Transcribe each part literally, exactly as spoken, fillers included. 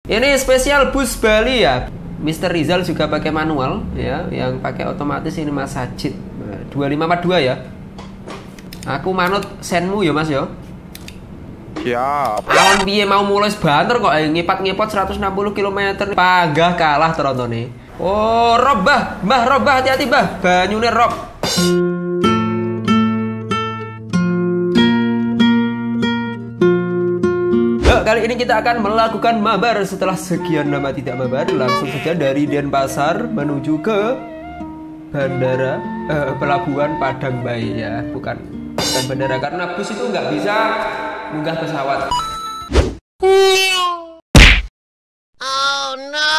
Ini spesial bus Bali ya. Mister Rizal juga pakai manual ya, yang pakai otomatis ini Mas Sajid. dua lima empat dua ya. Aku manut senmu ya Mas ya. Siap. Awan piye mau mulai banter kok ngipat-ngipot seratus enam puluh kilometer. Pagah kalah terontone. Oh, Rob bah, Mbah Rob bah, hati-hati bah. Banyune Rob. Yuk, kali ini kita akan melakukan mabar. Setelah sekian lama tidak mabar, langsung saja dari Denpasar menuju ke bandara eh, pelabuhan Padang Bayi ya, bukan bukan bandara karena bus itu nggak bisa munggah pesawat. Oh no.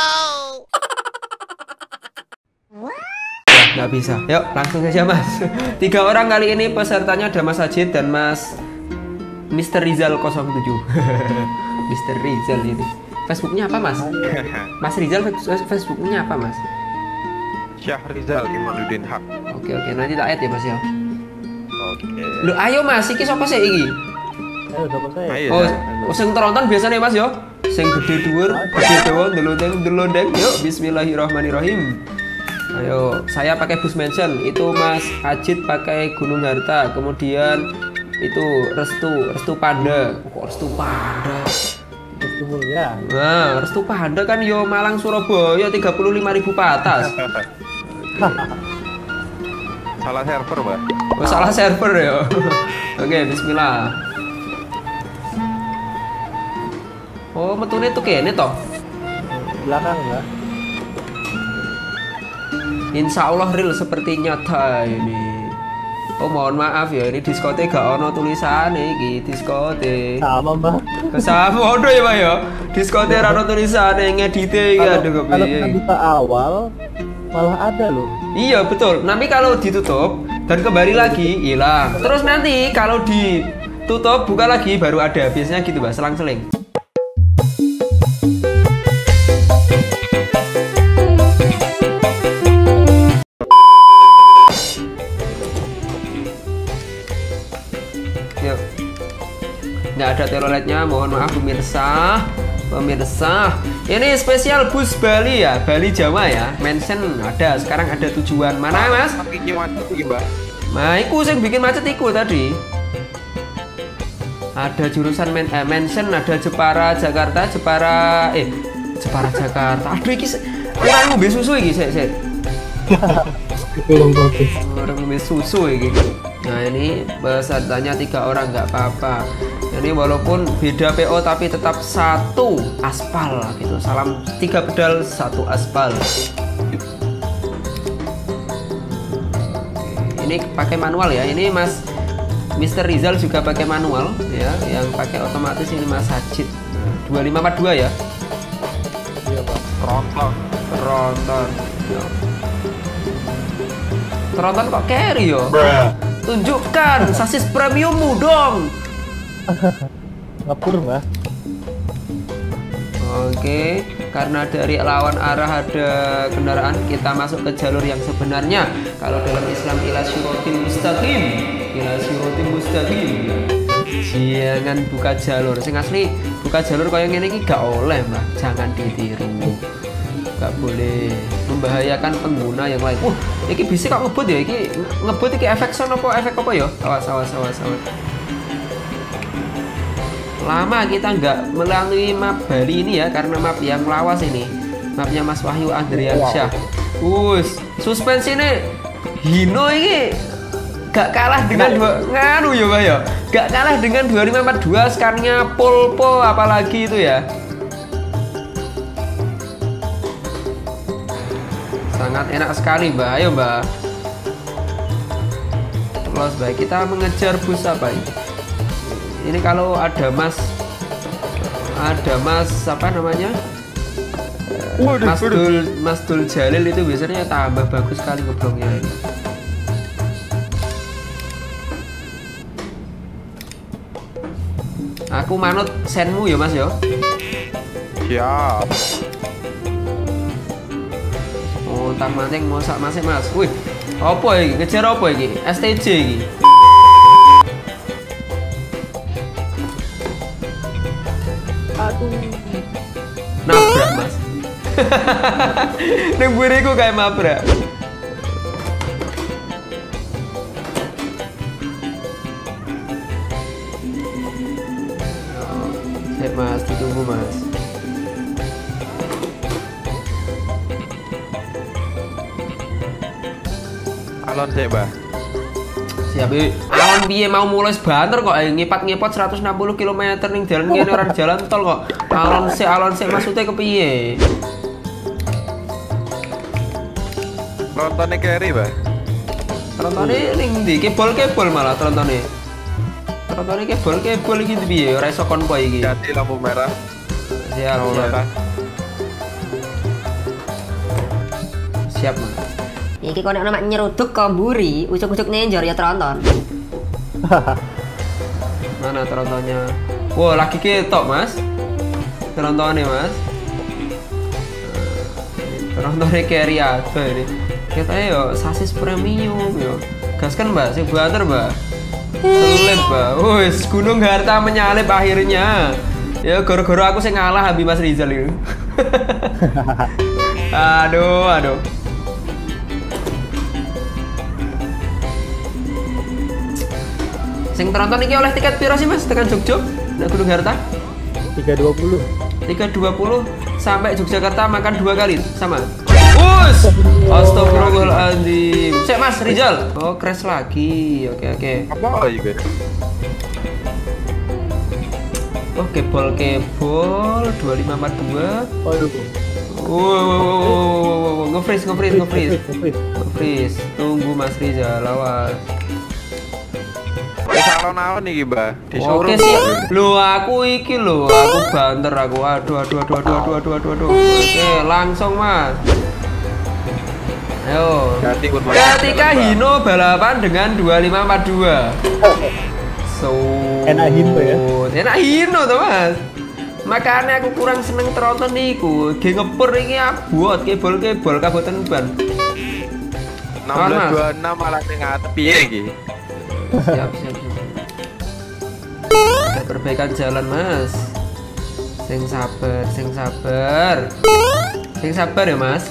Ya, nggak bisa. Yuk langsung saja Mas. Tiga orang kali ini pesertanya ada Mas Sajid dan Mas Mister Rizal nol tujuh. Mister Rizal ini. Facebooknya apa Mas? Mas Rizal Facebooknya apa Mas? Syahrizal Imanuddin Haq. Oke oke nanti tak add ya Mas ya. Oke. Lu ayo Mas, iki sapa sih iki? Ayo dapat saya. Ayo, Oh, Zak. oh sing teronton biasanya Mas yo. Sing gede dhuwur, gede dawa, ndelondeng ndelondeng. Yuk bismillahirrahmanirrahim. Ayo, saya pakai bus mention, itu Mas Ajit pakai Gunung Harta, kemudian itu Restu, Restu Panda. Kok Restu Panda? Restu Mulia. Nah, Restu Panda kan yo Malang Surabaya tiga puluh lima ribu patas. Salah server, Mbak. Oh, salah server ya. Oke, bismillah. Oh, metune tuh kene toh. Belakang ya. Insya Allah real seperti nyata ini. Oh mohon maaf ya, ini diskote gak ono tulisan iki diskote. Sama Mbak. Sama ono ya Pak ya. Diskote ra ono tulisan ngedite iki aduh Kalau kita kepiye. buka awal malah ada loh. Iya betul. Nanti kalau ditutup dan kembali lagi hilang. Terus nanti kalau ditutup buka lagi baru ada. Biasanya gitu Mbak, selang-seling. Yuk. Nggak ada teloletnya, mohon maaf pemirsa. Pemirsa, ini spesial bus Bali ya, Bali Jawa ya. Mention ada, sekarang ada tujuan mana Mas? Tapi gimana iki, Mbak? Nah, iku yang bikin macet iku tadi. Ada jurusan men eh, mention, ada Jepara Jakarta, Jepara eh Jepara Jakarta. Aduh iki orang ngombe susu iki, sik sik. Belum bagus. Orang ngombe susu iki. Nah, ini pesertanya tiga orang nggak apa-apa. Ini walaupun beda P O tapi tetap satu aspal gitu. Salam tiga pedal satu aspal. Ini pakai manual ya. Ini Mas Mister Rizal juga pakai manual ya. Yang pakai otomatis ini Mas Sajid. dua lima empat dua ya. Iya Pak. Tronton. Tronton. Ya. Tronton kok carry yo? Tunjukkan sasis premiummu dong. Ngepur Mbak. Oke, karena dari lawan arah ada kendaraan, kita masuk ke jalur yang sebenarnya. Kalau dalam Islam ila syiratin mustaqim, ila syiratin mustaqim. Jangan buka jalur. Sing asli buka jalur kayak ngene iki gak oleh, Mbak. Jangan ditiru. Gak boleh membahayakan pengguna yang lain. Wah, iki bisa kok ngebut ya? Iki ngebut iki efek sound apa efek apa ya? Awas awas awas awas. Lama kita nggak melalui map Bali ini ya, karena map yang lawas ini, mapnya Mas Wahyu Andriansyah. Us, suspense ini Hino ini gak kalah dengan dua nganu ya Pak ya, gak kalah dengan dua lima empat dua Scania Polpo apalagi itu ya. Sangat enak sekali Mbak, ayo Mbak. Terus baik, kita mengejar bus apa ini? Ini kalau ada Mas, ada Mas apa namanya, Waduh, Mas waduh. Dul, Mas Dul Jalil itu biasanya tambah bagus sekali ngeblongnya ini. Aku manut senmu ya Mas yo. Siap. Oh tak mancing mosak masih Mas. Wih, apa ini? Ngejar apa ini? S T J ini. Aduh. Nabrak Ning buriku kayak mabrak. Sip mas, ditunggu mas. Alon sih, Mbah. Siap, eh. Alon piye mau mulai banter kok eh, ngepat-ngepot seratus enam puluh kilometer ning dalan kene orang jalan tol kok. Alon sik, alon sik maksudnya kepiye? Nontonnya carry, Mbah. Trontone ning ndi? Kebol-kebol malah trontone. Trontone kebol-kebol iki piye? Ora iso konvoy iki. Ganti lampu merah. Siap, Lampu siap. merah. Siap, Mas. Iki konek ana mak nyeruduk kok mburi, ucuk-ucuk nenjor ya tronton. Mana trontonnya? Wah, lagi ketok, Mas. Trontonnya, Mas. Trontonnya carry ada ini. Katanya yo sasis premium yo. Gas kan, Mbak? Sing banter, Mbak. Selip, Mbak. Wis, Gunung Harta menyalip akhirnya. Ya gara-gara aku sing ngalah Habib Mas Rizal itu. Aduh, aduh. Sing tronton iki oleh tiket piro sih Mas tekan Jogja? Nek Gunung Harta? tiga dua puluh. tiga dua puluh sampai Yogyakarta makan dua kali sama. Us! Astagfirullahaladzim. Cek Mas Rizal. Oh, crash lagi. Oke, oke. Apa juga? Oh, kebol-kebol dua lima empat dua. Oh, itu. Wow, nge-freeze, nge-freeze, nge-freeze. Nge-freeze. Nge-freeze. Tunggu Mas Rizal, awas. Wis alon-alon iki, Mbah. Disuruh. Oke sih. Loh, aku iki loh, aku banter aku. Aduh, aduh, aduh, aduh, aduh, aduh, aduh, aduh. Oke, langsung Mas. Ayo. Ganti kurma. Ketika Hino balapan dengan dua lima empat dua. So. Enak Hino ya? Enak Hino tuh Mas. Makanya aku kurang seneng tronton niku. Ge ngepur iki abot kebol-kebol kabupaten Ban. enam belas dua puluh enam malah sing ngatep piye iki? Siap, siap, siap. Ada perbaikan jalan Mas. Sing sabar, sing sabar. Sing sabar ya Mas.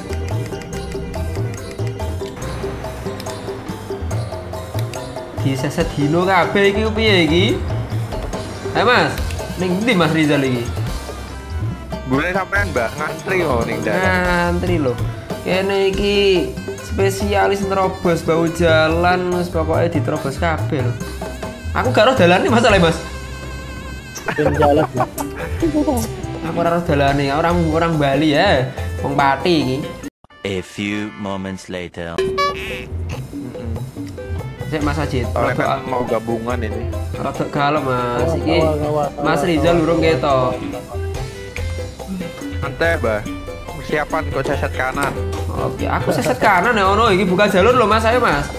Diseset Hino kabeh iki piye iki? Ayo Mas, ning ndi Mas Rizal iki? Boleh sampean, Mbah, ngantri kok ning dalan. Ngantri lho. Kene iki spesialis nerobos bau jalan, wis pokoke diterobos kabeh lho. Aku gak roh dalane masalah Mas. Dan jalan. Ya. Aku ora roh dalane, orang orang Bali ya. Wong Pati iki. A few moments later. Cek Mas Ajit, Soalnya rada kan mau gabungan ini. rada galem Mas iki. Awal, awal, awal, Mas Rizal awal. urung ketok. Santai, Mbah. Persiapan kok seset kanan. Oke, aku seset kanan ya ono iki buka jalur loh Mas, ayo Mas.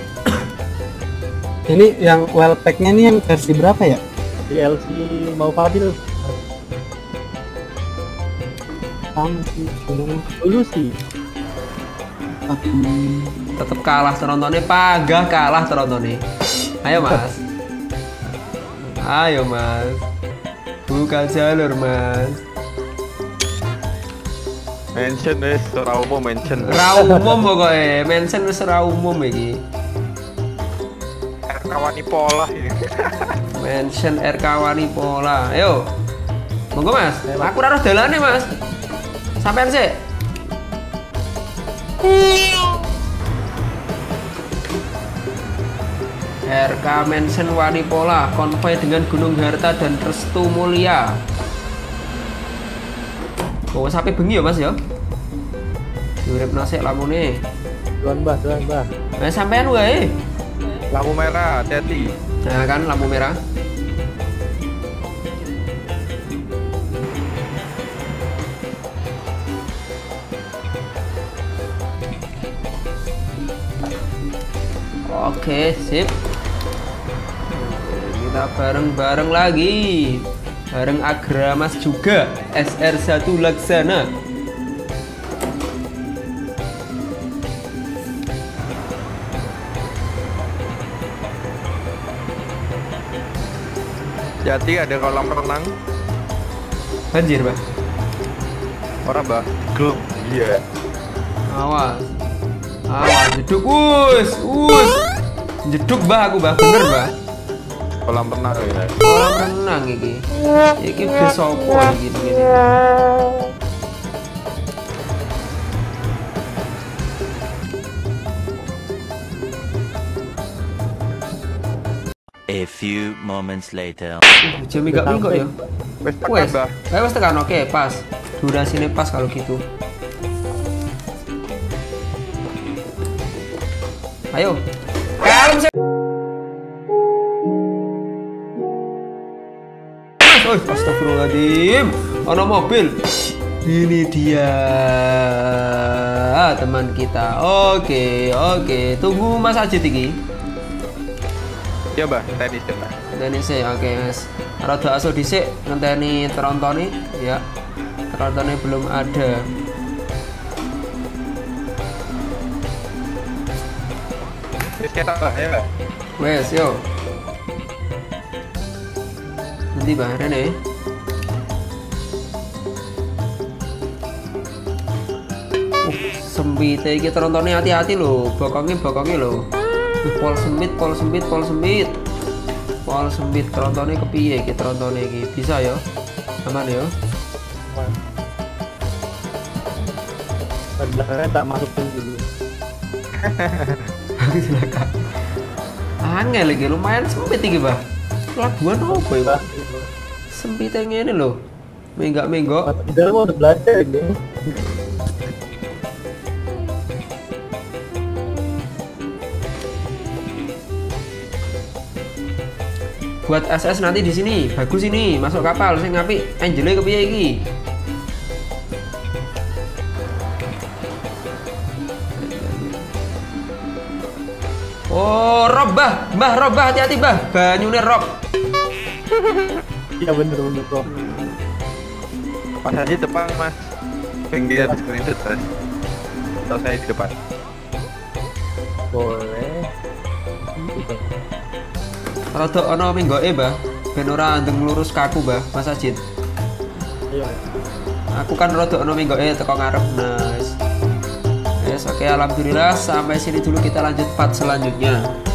Ini yang well pack-nya nih yang versi berapa ya? Di L C mau Fadil. Sama sih, cuma Dulu sih. Tetep kalah trontonnya, pagah kalah trontonnya. Ayo Mas. Ayo Mas. Buka jalur Mas. Mention wis ora umum mention. Ra umum pokoknya, mention wis ra umum iki. Kawani pola ini. Mention R K Wanipola. Ayo. Monggo Mas. Aku ora roh dalane Mas. Sampean sih. R K Mention Wanipola konvoy dengan Gunung Harta dan Restu Mulia. Oh, sampai bengi ya Mas ya. Diuripno sik lamune. Tuan Mbah, tuan Mbah. Nah, sampean wae. Lampu merah, hati-hati. Nah, kan lampu merah. Oke, sip. Kita bareng-bareng lagi. Bareng Agramas juga. S R satu Laksana. Jadi ada kolam renang. Banjir, Pak. Orang bah. Grup. Iya. Awas. Awas, jeduk us, us. Jeduk bah aku bah, bener bah. Kolam renang ya. Kolam renang iki. Iki bis opo iki begini. A few moments later. Uh, jam minggu minggu ya. Wes Wes, tekan bah. eh, wes tekan oke pas. Durasinya pas kalau gitu. Ayo, kalem sih. Oh, astagfirullahaladzim. Ono mobil. Ini dia teman kita. Oke, oke. Tunggu Mas Ajit iki. Ya bah, tadi sih bah. Ngenteni sih, oke Mas. Rada aso dhisik ngenteni terontone ya. Terontone belum ada. Wes kita bah ya. Wes, yo. Nanti bah Rene. Uh, sempite iki terontone hati-hati lho, bokongnya bokongnya lho. Uh, pol sempit, pol sempit, pol sempit. Pol sempit terontone kepiye iki terontone iki? Bisa ya? Aman ya? Belakangnya tak masukin dulu. Angel lagi lumayan sempit iki, Bah. Labuan opo ya, Bah? Sempit yang ini loh. Menggak-menggok. Di dalam udah belajar gitu. Buat S S nanti di sini bagus ini masuk kapal saya ngapi Angelnya kepiye iki. Oh Rob bah Mbah Rob bah hati-hati bah banyune Rob. Iya bener bener kok. Pas aja depan mas. Pinggir screenshot mas. Atau saya di depan. Boleh. Gitu. Rada ana minggoke bah ben ora andeng lurus kaku bah Mas Ajit. Iya. Aku kan rada ana minggoke teko ngarep. Nice. Yes, oke alhamdulillah sampai sini dulu kita lanjut part selanjutnya.